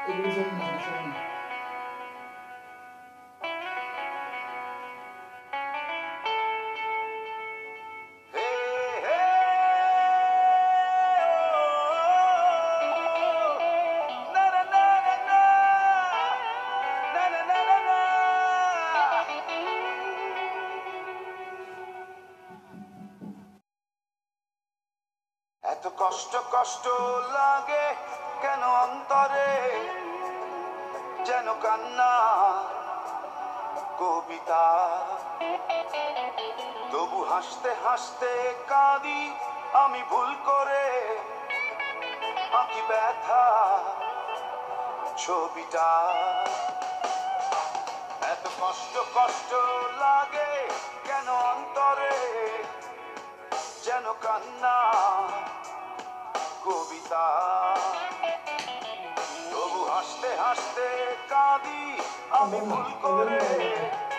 এগুলো শোন না, শোন না। এত কষ্ট কষ্ট লাগে কেন অন্তরে, যেন কান্না কবিতা। তবু হাসতে হাসতে কাঁদি আমি ভুল করে, আঁকি ব্যথা ছবিটা। এত কষ্ট কষ্ট লাগে কেন অন্তরে, যেন কান্না কবিতা। তবু হাসতে হাসতে কাঁদি আমি ভুল করে,